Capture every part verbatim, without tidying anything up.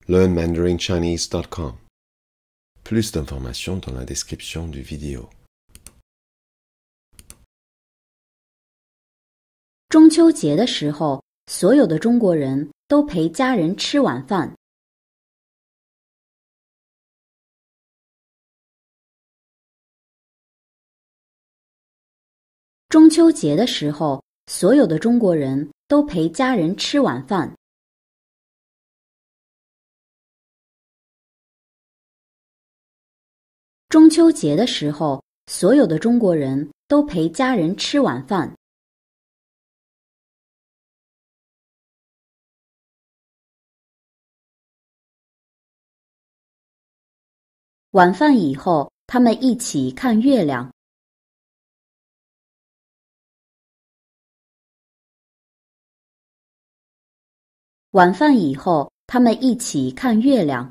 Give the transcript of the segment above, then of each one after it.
learn mandarin chinese dot com. Plus d'informations dans la description du vidéo. 中秋节的时候，所有的中国人都陪家人吃晚饭。中秋节的时候，所有的中国人都陪家人吃晚饭。中秋节的时候，所有的中国人都陪家人吃晚饭。晚饭以后，他们一起看月亮。晚饭以后，他们一起看月亮。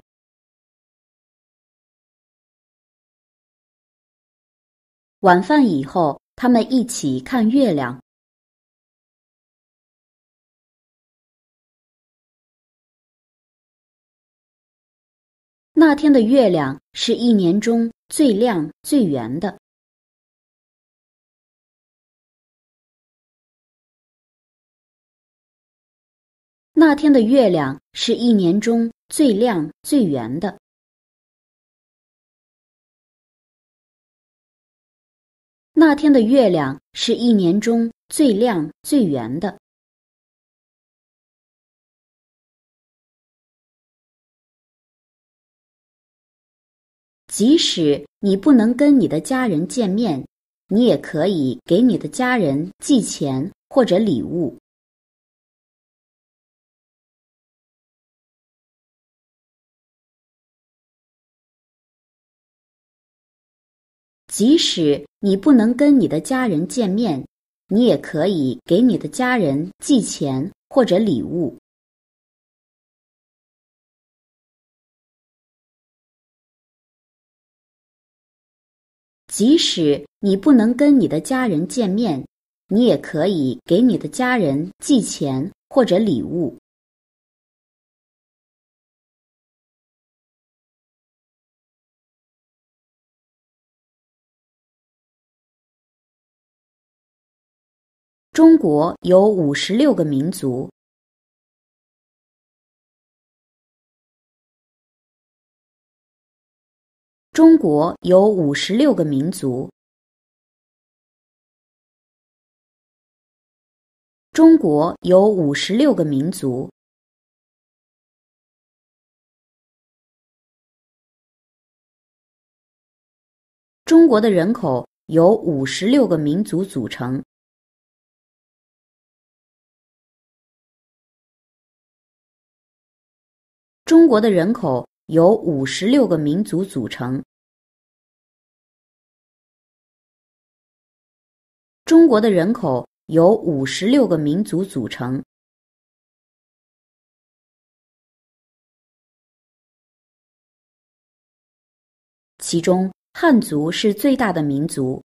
晚饭以后，他们一起看月亮。那天的月亮是一年中最亮最圆的。那天的月亮是一年中最亮最圆的。那天的月亮是一年中最亮最圆的。即使你不能跟你的家人见面，你也可以给你的家人寄钱或者礼物。即使你不能跟你的家人见面，你也可以给你的家人寄钱或者礼物。即使你不能跟你的家人见面，你也可以给你的家人寄钱或者礼物。中国有五十六个民族。中国有五十六个民族。中国有五十六个民族。中国的人口由五十六个民族组成。中国的人口由五十六个民族组成。中国的人口由五十六个民族组成。其中，汉族是最大的民族。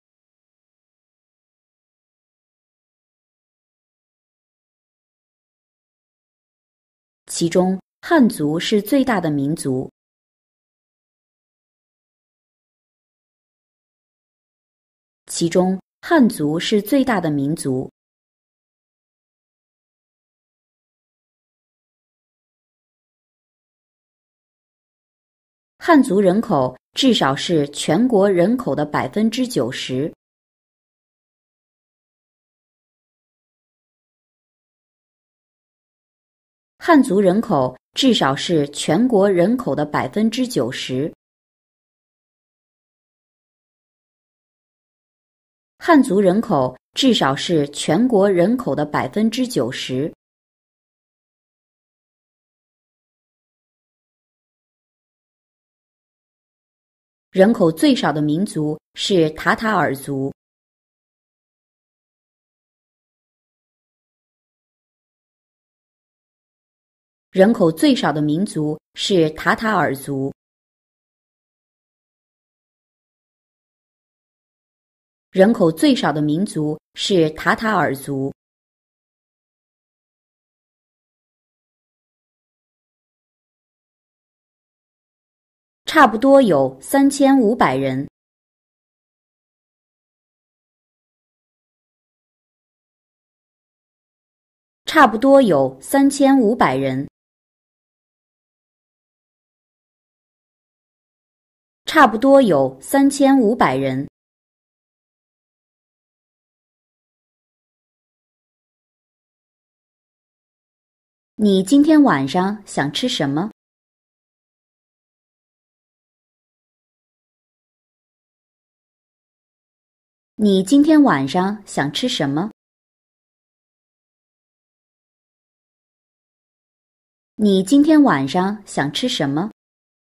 其中，汉族是最大的民族。其中，汉族是最大的民族。汉族人口至少是全国人口的百分之九十。汉族人口至少是全国人口的百分之九十。汉族人口至少是全国人口的百分之九十。人口最少的民族是塔塔尔族。人口最少的民族是塔塔尔族。人口最少的民族是塔塔尔族。 差不多有三千五百人。差不多有三千五百人。差不多有三千五百人。你今天晚上想吃什么？你今天晚上想吃什么？你今天晚上想吃什么？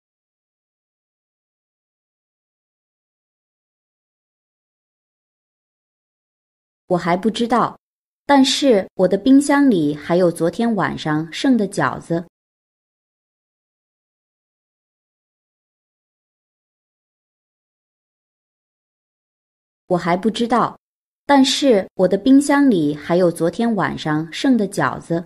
我还不知道，但是我的冰箱里还有昨天晚上剩的饺子。我还不知道，但是我的冰箱里还有昨天晚上剩的饺子。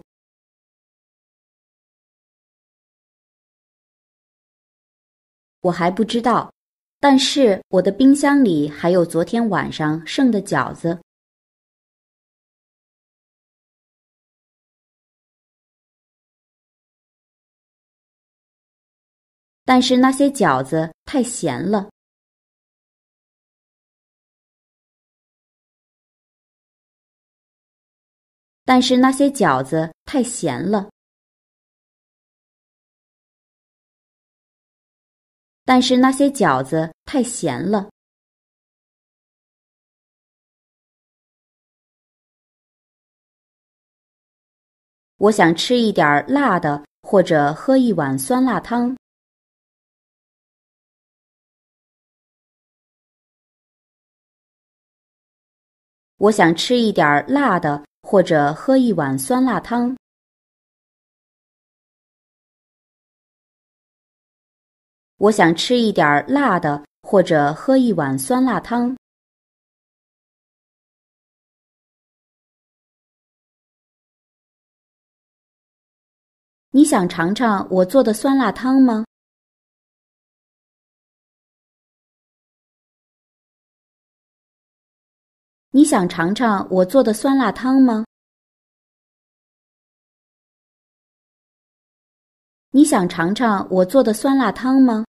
我还不知道，但是我的冰箱里还有昨天晚上剩的饺子。但是那些饺子太咸了。但是那些饺子太咸了。但是那些饺子太咸了。我想吃一点辣的，或者喝一碗酸辣汤。我想吃一点辣的，或者喝一碗酸辣汤。我想吃一点辣的，或者喝一碗酸辣汤。你想尝尝我做的酸辣汤吗？你想尝尝我做的酸辣汤吗？你想尝尝我做的酸辣汤吗？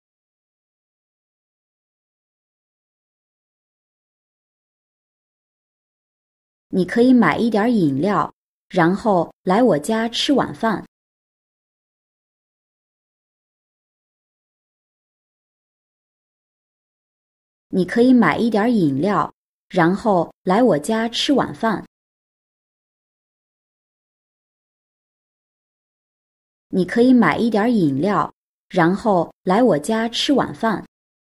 你可以买一点饮料，然后来我家吃晚饭。你可以买一点饮料，然后来我家吃晚饭。你可以买一点饮料，然后来我家吃晚饭。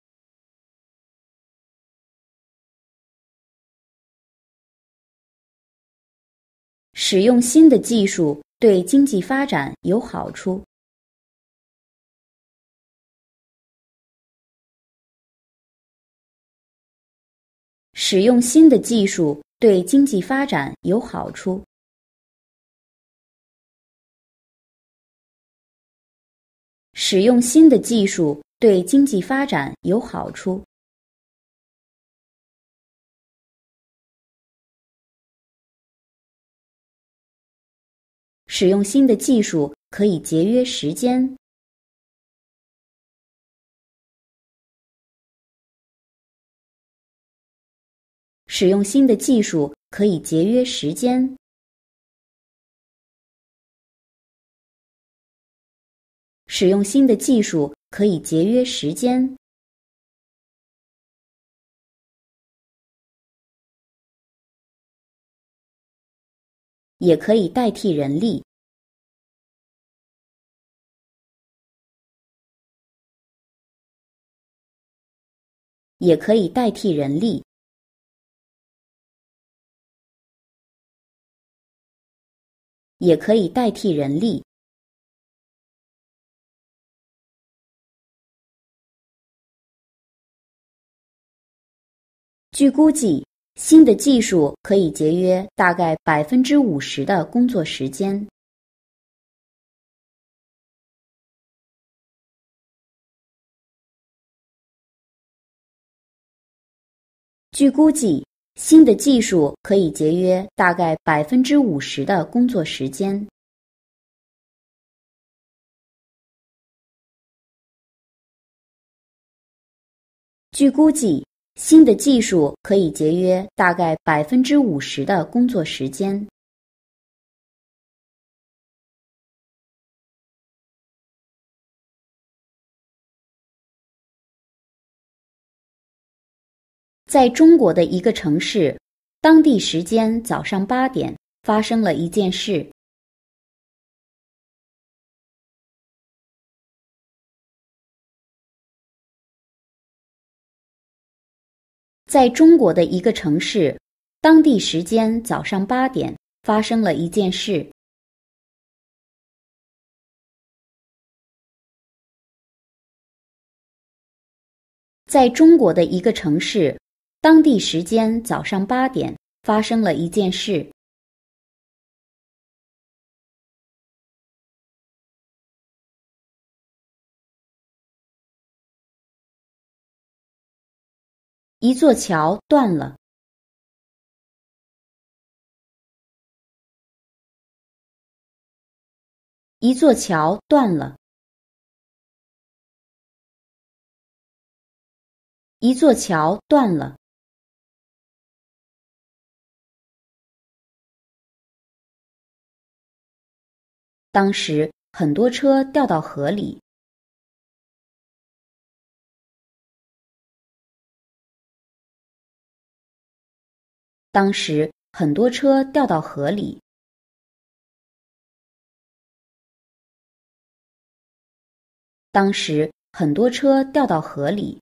使用新的技术对经济发展有好处。使用新的技术对经济发展有好处。使用新的技术对经济发展有好处。使用新的技术可以节约时间。使用新的技术可以节约时间。使用新的技术可以节约时间。也可以代替人力。也可以代替人力。也可以代替人力。据估计，新的技术可以节约大概百分之五十的工作时间。 据估计，新的技术可以节约大概百分之五十的工作时间。据估计，新的技术可以节约大概百分之五十的工作时间。在中国的一个城市，当地时间早上八点，发生了一件事。在中国的一个城市，当地时间早上八点，发生了一件事。在中国的一个城市，当地时间早上八点，发生了一件事。一座桥断了。一座桥断了。一座桥断了。当时很多车掉到河里。当时很多车掉到河里。当时很多车掉到河里。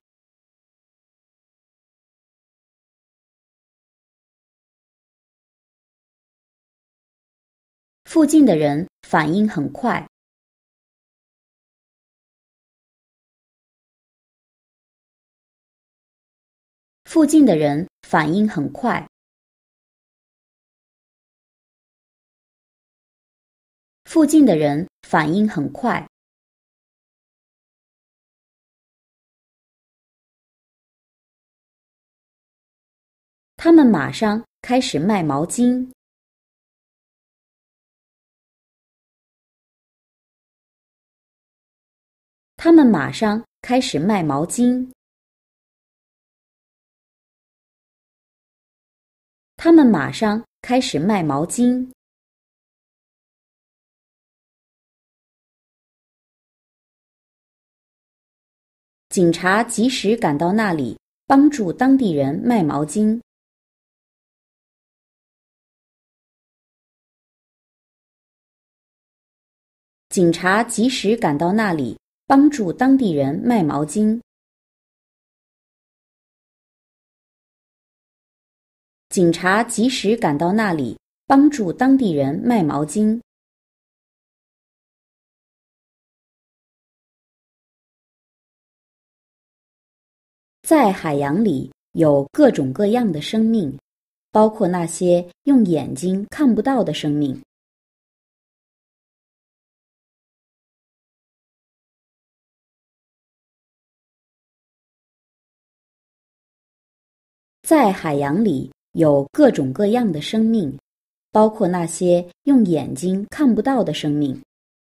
附近的人反应很快。附近的人反应很快。附近的人反应很快。他们马上开始卖毛巾。他们马上开始卖毛巾。他们马上开始卖毛巾。警察及时赶到那里，帮助当地人卖毛巾。警察及时赶到那里，帮助当地人卖毛巾。警察及时赶到那里，帮助当地人卖毛巾。在海洋里有各种各样的生命，包括那些用眼睛看不到的生命。在海洋里有各种各样的生命，包括那些用眼睛看不到的生命。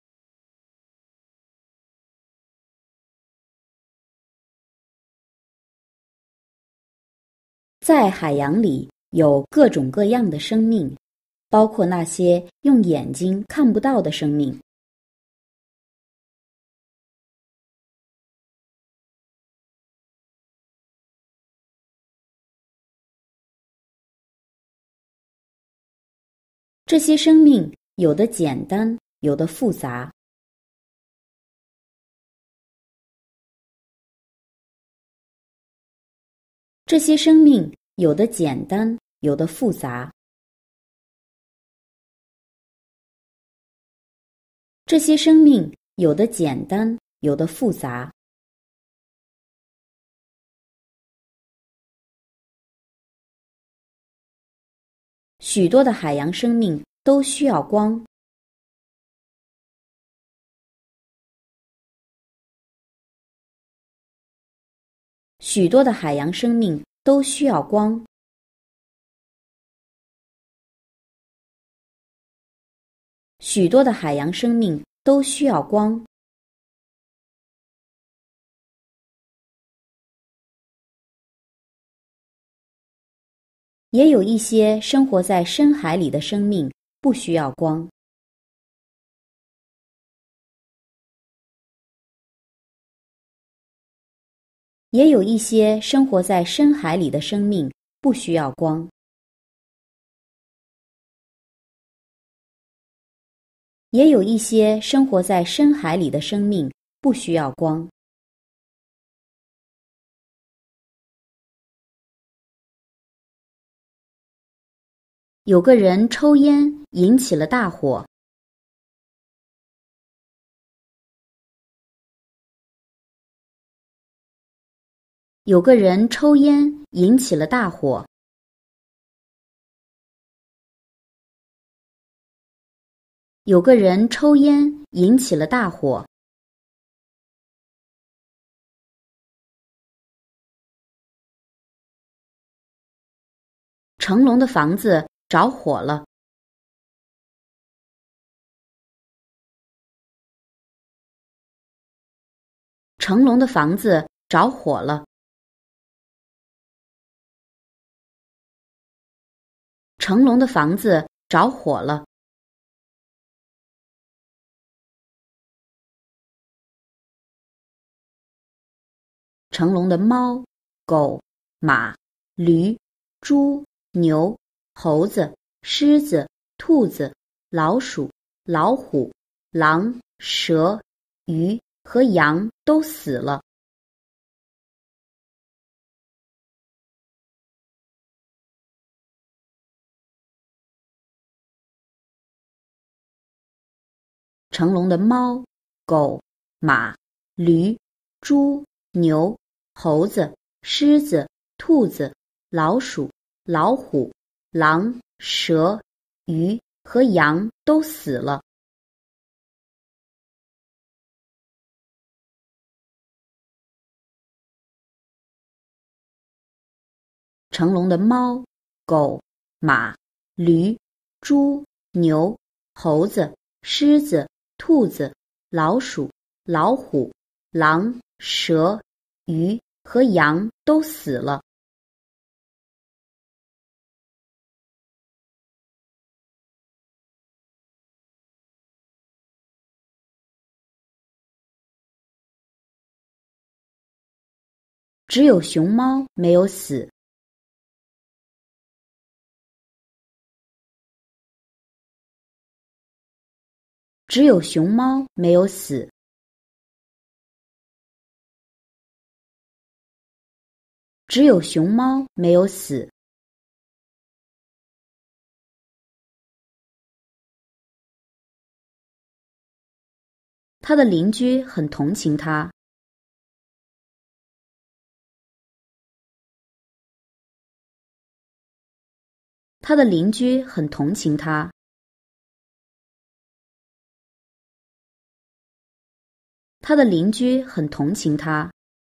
在海洋里有各种各样的生命，包括那些用眼睛看不到的生命。这些生命有的简单，有的复杂。这些生命有的简单，有的复杂。这些生命有的简单，有的复杂。许多的海洋生命都需要光。许多的海洋生命都需要光。许多的海洋生命都需要光。也有一些生活在深海里的生命不需要光。也有一些生活在深海里的生命不需要光。也有一些生活在深海里的生命不需要光。有个人抽烟引起了大火。有个人抽烟引起了大火。有个人抽烟引起了大火。成龙的房子着火了。成龙的房子着火了。成龙的房子着火了。成龙的猫、狗、马、驴、猪、牛、猴子、狮子、兔子、老鼠、老虎、狼、蛇、鱼和羊都死了。成龙的猫、狗、马、驴、猪、牛、猴子、狮子、兔子、老鼠、老虎、狼、蛇、鱼和羊都死了。成龙的猫、狗、马、驴、猪、牛、猴子、狮子、兔子、老鼠、老虎、狼、蛇、鱼和羊都死了。只有熊猫没有死。只有熊猫没有死。只有熊猫没有死。他的邻居很同情他。他的邻居很同情他。他的邻居很同情他。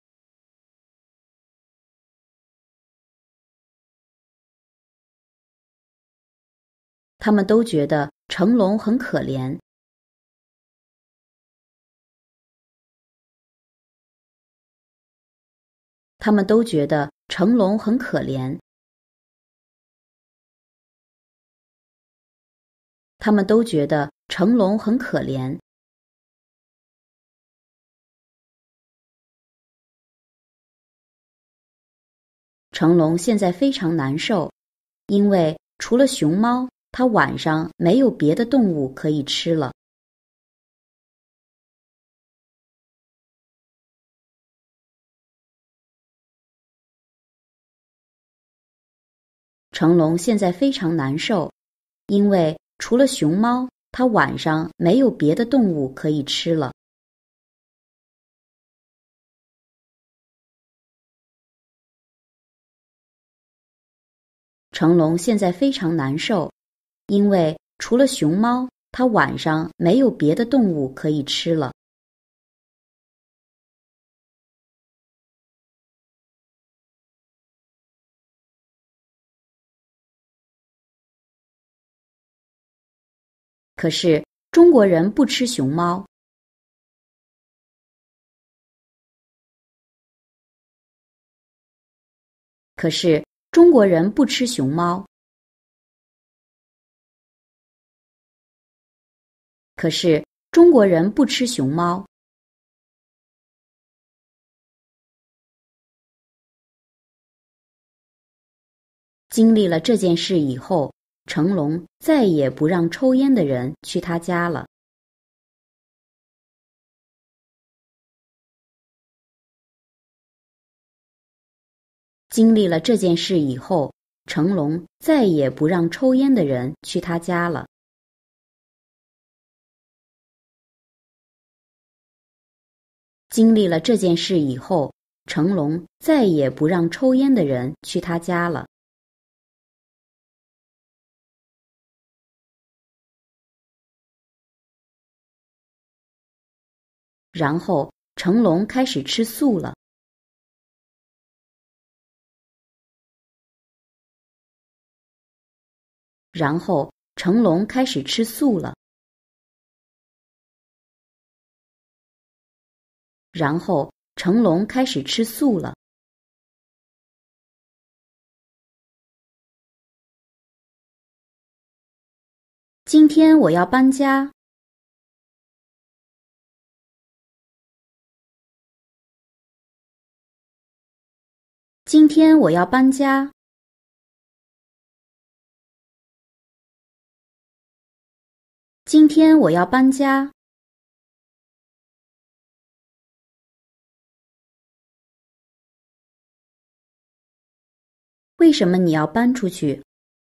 他们都觉得成龙很可怜。他们都觉得成龙很可怜。他们都觉得成龙很可怜。成龙现在非常难受，因为除了熊猫，他晚上没有别的动物可以吃了。成龙现在非常难受，因为除了熊猫，他晚上没有别的动物可以吃了。成龙现在非常难受，因为除了熊猫，他晚上没有别的动物可以吃了。 可是中国人不吃熊猫。可是中国人不吃熊猫。可是中国人不吃熊猫。经历了这件事以后，成龙再也不让抽烟的人去他家了。经历了这件事以后，成龙再也不让抽烟的人去他家了。经历了这件事以后，成龙再也不让抽烟的人去他家了。然后成龙开始吃素了。然后成龙开始吃素了。然后成龙开始吃素了。今天我要搬家。今天我要搬家。今天我要搬家。为什么你要搬出去？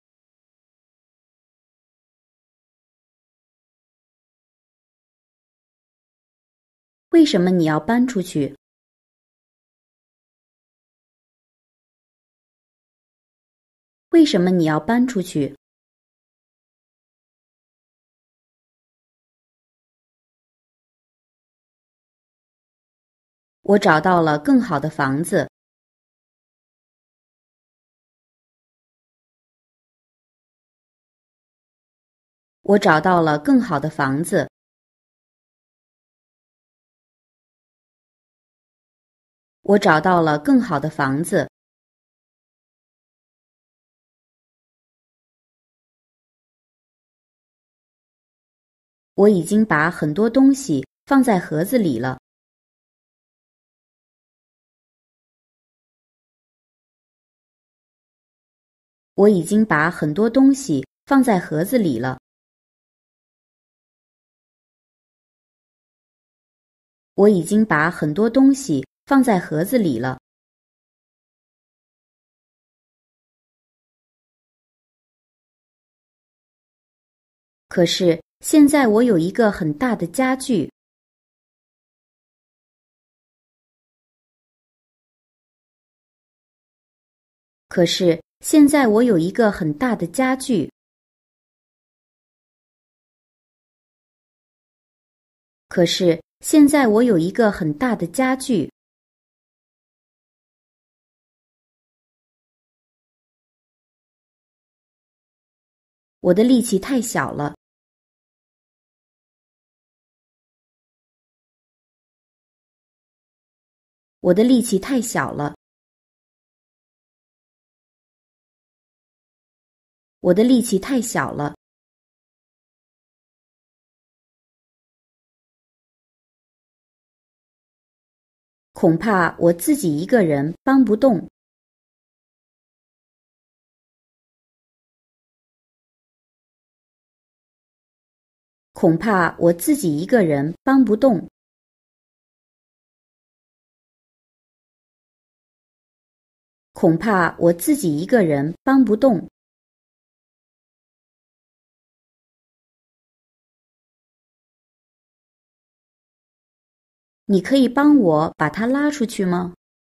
为什么你要搬出去？为什么你要搬出去？我找到了更好的房子。我找到了更好的房子。我找到了更好的房子。我已经把很多东西放在盒子里了。我已经把很多东西放在盒子里了。我已经把很多东西放在盒子里了。可是现在我有一个很大的家具。可是现在我有一个很大的家具。可是现在我有一个很大的家具。我的力气太小了。我的力气太小了。我的力气太小了。恐怕我自己一个人搬不动。恐怕我自己一个人搬不动。恐怕我自己一个人搬不动。你可以帮我把它拉出去吗？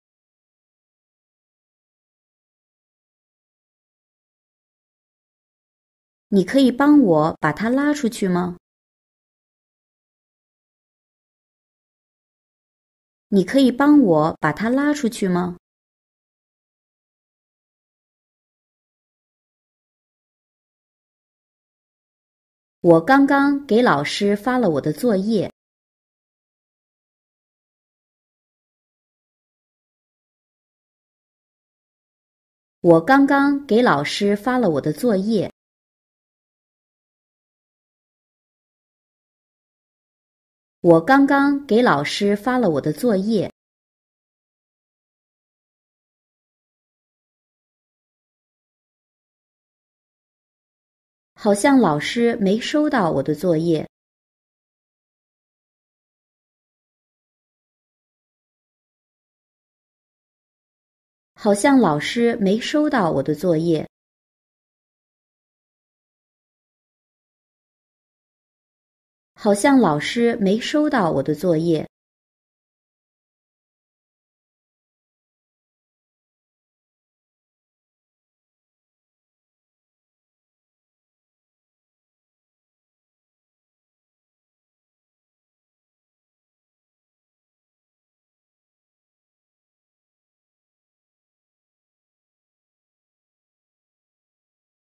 你可以帮我把它拉出去吗？你可以帮我把它拉出去吗？ 我刚刚给老师发了我的作业。我刚刚给老师发了我的作业。我刚刚给老师发了我的作业。好像老师没收到我的作业。好像老师没收到我的作业。好像老师没收到我的作业。